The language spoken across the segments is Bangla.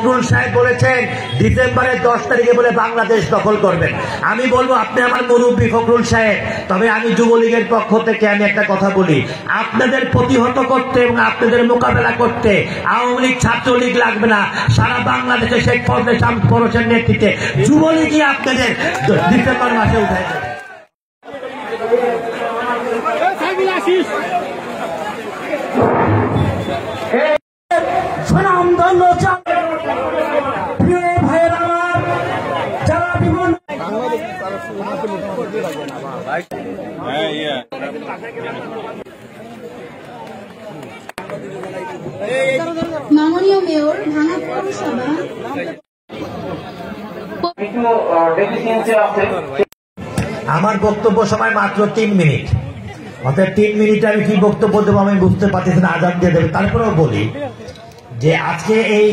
ফখরুল সাহেব বলেছেন ডিসেম্বরের 10 তারিখে বলে বাংলাদেশ দখল করবেন। আমি বলবো আপনি আমার মুরব্বী ফখরুল সাহেব, তবে আমি যুবলীগের পক্ষ থেকে আমি একটা কথা বলি, আপনাদের প্রতিহত করতে এবং আপনাদের মোকাবেলা করতে আওয়ামী লীগ ছাত্রলীগ লাগবে না, সারা বাংলাদেশে শেখ ফজলে শামসুর নেতৃত্বে যুবলীগই আপনাদের ডিসেম্বর মাসে উঠায় দেবে। মাননীয় মেয়র ভাঙা পৌরসভা আমার বক্তব্য সময় মাত্র 3 মিনিট, অর্থাৎ 3 মিনিটে আমি কি বক্তব্য দেবো আমি বুঝতে পারতেছি না, আজান দিয়ে দেবে। তারপরেও বলি যে আজকে এই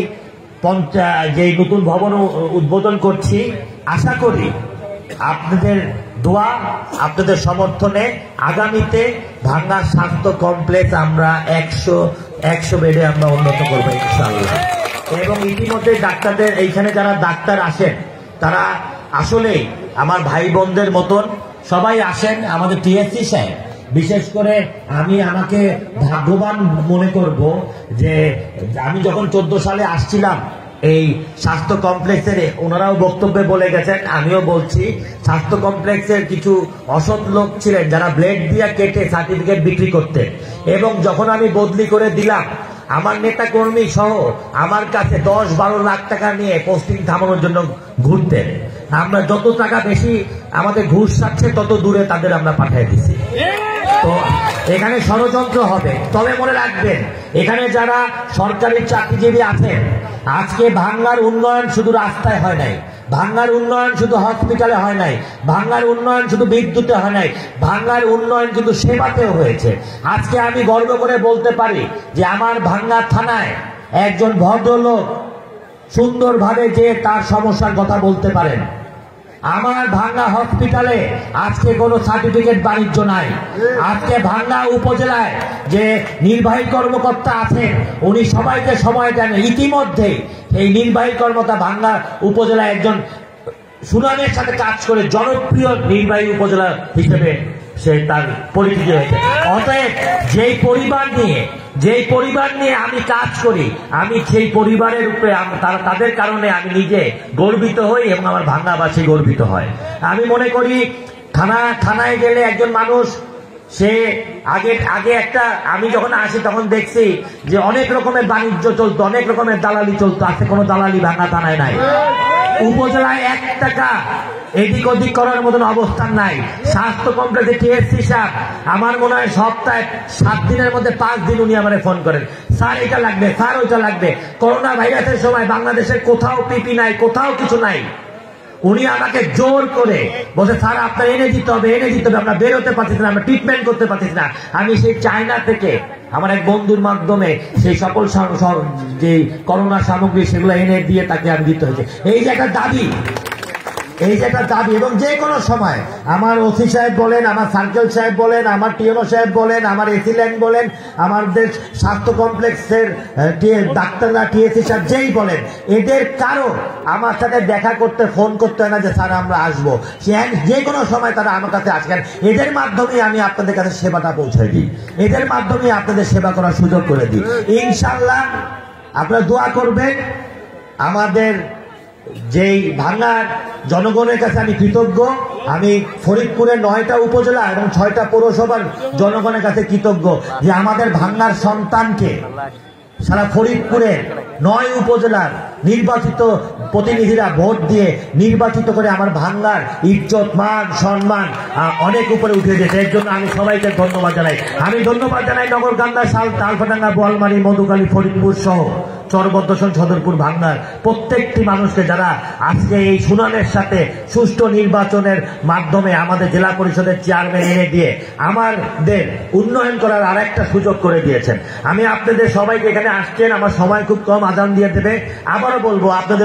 যে নতুন ভবন উদ্বোধন করছি, আশা করি আপনাদের দোয়া, আপনাদের সমর্থনে আগামীতে ভাঙ্গা স্বাস্থ্য কমপ্লেক্স আমরা 100 বেডে আমরা উন্নত করবো ইনশাআল্লাহ। এবং ইতিমধ্যে ডাক্তারদের এইখানে যারা ডাক্তার আসেন তারা আসলেই আমার ভাই বোনদের মতন সবাই আসেন। আমাদের টিএসসি সাহেব বিশেষ করে আমি আমাকে ভাগ্যবান মনে করব যে আমি যখন 14 সালে আসছিলাম এই স্বাস্থ্য কমপ্লেক্সের, ওনারাও বক্তব্যে বলে গেছেন, আমিও বলছি, স্বাস্থ্য কমপ্লেক্সের কিছু অসৎ লোক ছিলেন যারা ব্লেড দিয়ে কেটে সার্টিফিকেট বিক্রি করতেন। এবং যখন আমি বদলি করে দিলাম, আমার নেতা কর্মী সহ আমার কাছে 10-12 লাখ টাকা নিয়ে পোস্টিং থামানোর জন্য ঘুরতেন। আমরা যত টাকা বেশি আমাদের ঘুষ ছাড়ছে তত দূরে তাদের আমরা পাঠিয়ে দিছি। তো এখানে ষড়যন্ত্র হবে। তবে মনে রাখবেন, এখানে যারা সরকারি চাকরিজীবী আছেন, আজকে ভাঙ্গার উন্নয়ন শুধু রাস্তায় হয় নাই, ভাঙ্গার উন্নয়ন শুধু হসপিটালে হয় নাই, ভাঙ্গার উন্নয়ন শুধু বিদ্যুতে হয় নাই, ভাঙ্গার উন্নয়ন কিন্তু সেবাতেও হয়েছে। আজকে আমি গর্ব করে বলতে পারি যে আমার ভাঙ্গা থানায় একজন ভদ্রলোক সুন্দরভাবে যে তার সমস্যার কথা বলতে পারেন। আমার ভাঙ্গা হসপিটালে আজকে কোনো সার্টিফিকেট বাণিজ্য নাই। আজকে ভাঙ্গা উপজেলায় যে নির্বাহী কর্মকর্তা আছেন উনি সবাইকে সময় দেন। ইতিমধ্যে এই নির্বাহী কর্মকর্তা ভাঙ্গা উপজেলায় একজন সুনামের সাথে কাজ করে জনপ্রিয় নির্বাহী উপজেলা হিসেবে সে তার পরিচিতি হয়েছে। অতএব যেই পরিবার নিয়ে আমি কাজ করি, আমি সেই পরিবারের উপরে তাদের কারণে আমি নিজে গর্বিত হই এবং আমার ভাঙ্গাবাসী গর্বিত হয়। আমি মনে করি থানায় গেলে একজন মানুষ সে আগে একটা, আমি যখন আসি তখন দেখছি যে অনেক রকমের বাণিজ্য চলতো, অনেক রকমের দালালি চলতো। আজকে কোনো দালালি ভাঙ্গা থানায় নাই। উপজেলায় 1 টাকা এদিক ওদিক করার মতন অবস্থান নাই। স্বাস্থ্য কমপ্লেক্সে টিএসসি সাহেব আমার মনে হয় সপ্তাহে 7 দিনের মধ্যে 5 দিন উনি আমারে ফোন করেন, স্যার এটা লাগবে, স্যার ওইটা লাগবে। করোনা ভাইরাসের সময় বাংলাদেশের কোথাও পিপি নাই, কোথাও কিছু নাই। উনি আমাকে জোর করে বলছে, স্যার আপনার এনে দিতে হবে, আমরা বেরোতে পারতেছি না, আমরা ট্রিটমেন্ট করতে পারতেছি না। আমি সেই চায়না থেকে আমার এক বন্ধুর মাধ্যমে সেই সকল যে করোনা সামগ্রী সেগুলো এনে দিয়ে তাকে আমি দিতে হয়েছে। এই যে একটা দাবি, এবং যে কোনো সময় আমার ওসি সাহেব বলেন, আমার সার্কেল সাহেব বলেন, আমার টিএনও সাহেব বলেন, আমার এসি ল্যান্ড বলেন, আমাদের স্বাস্থ্য কমপ্লেক্সের ডাক্তাররা টিএসসি সাহেব যেই বলেন, এদের কারো আমার সাথে দেখা করতে ফোন করতে হয় না যে স্যার আমরা আসবো। যে কোনো সময় তারা আমার কাছে আসেন। এদের মাধ্যমেই আমি আপনাদের কাছে সেবাটা পৌঁছে দিই, এদের মাধ্যমেই আপনাদের সেবা করার সুযোগ করে দিই। ইনশাআল্লাহ আপনারা দোয়া করবেন। আমাদের যেই ভাঙ্গার জনগণের কাছে আমি কৃতজ্ঞ। আমি ফরিদপুরের 9টা উপজেলা এবং 6টা পৌরসভার জনগণের কাছে কৃতজ্ঞ যে আমাদের ভাঙ্গার সন্তানকে সারা ফরিদপুরের 9 উপজেলার নির্বাচিত প্রতিনিধিরা ভোট দিয়ে নির্বাচিত করে আমার ভাঙ্গার ইজ্জত মান সম্মান অনেক উপরে উঠে দিয়েছে। এর জন্য আমি সবাইকে ধন্যবাদ জানাই। আমি ধন্যবাদ জানাই নগরকান্দা, তালফাডাঙ্গা, বোয়ালমারী, মধুখালী, ফরিদপুর সহ চরবদ্দশন, সদরপুর, ভাঙ্গার প্রত্যেকটি মানুষকে যারা আজকে এই সুনামের সাথে সুষ্ঠু নির্বাচনের মাধ্যমে আমাদের জেলা পরিষদের চেয়ারম্যান এনে দিয়ে আমাদের উন্নয়ন করার আরেকটা সুযোগ করে দিয়েছেন। আমি আপনাদের সবাইকে, এখানে আসছেন, আমার সময় খুব কম, আজান দিয়ে দেবে। আবারও বলবো আপনাদের দোয়া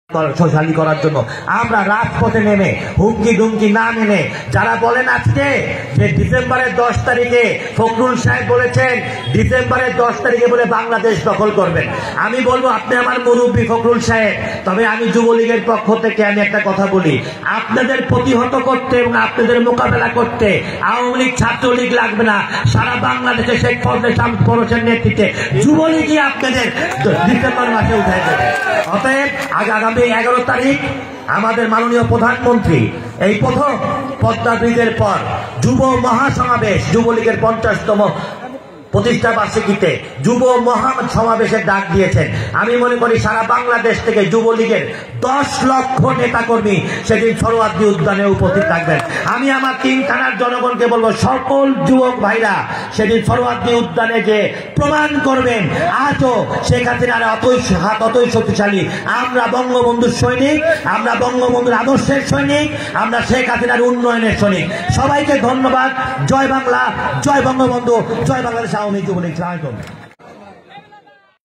শোষালি করার জন্য আমরা রাজপথে নেমে হুমকি দুমকি না মেনে যারা বলেন আজকে যে ডিসেম্বরের 10 তারিখে ফখরুল সাহেব বলেছেন ডিসেম্বরের 10 তারিখে বলে বাংলাদেশ দখল করবেন, আমি বলবো আপনি আমার মুরব্বী ফখরুল সাহেব, তবে আমি যুবলীগের পক্ষ থেকে আমি একটা কথা বলি, আপনাদের প্রতিহত করতে এবং আপনাদের মোকাবেলা করতে আওয়ামী লীগ ছাত্রলীগ লাগবে না, সারা বাংলাদেশে শেখ ফজলে শামসুর নেতৃত্বে যুবলীগই আপনাদের ডিসেম্বর মাসে উঠে যাবে। অতএব আগামী 11 তারিখ আমাদের মাননীয় প্রধানমন্ত্রী এই প্রথম পদ্মা ব্রিজের পর যুব মহাসমাবেশ, যুবলীগের 50তম প্রতিষ্ঠা বার্ষিকীতে যুব মহা সমাবেশের ডাক দিয়েছেন। আমি মনে করি সারা বাংলাদেশ থেকে যুবলীগের 10 লক্ষ নেতাকর্মী সেদিন সরোয়ার্দী উদ্যানে উপস্থিত থাকবেন। আমি আমার 3 থানার জনগণকে বলবো, সকল যুবক ভাইরা সেদিন সরোয়ার্দী উদ্যানে যে প্রমাণ করবেন আজও শেখ হাসিনার হাত অতই শক্তিশালী। আমরা বঙ্গবন্ধুর সৈনিক, আমরা বঙ্গবন্ধুর আদর্শের সৈনিক, আমরা শেখ হাসিনার উন্নয়নের সৈনিক। সবাইকে ধন্যবাদ। জয় বাংলা, জয় বঙ্গবন্ধু, জয় বাংলাদেশ আওয়ামী লীগ যুবলীগ।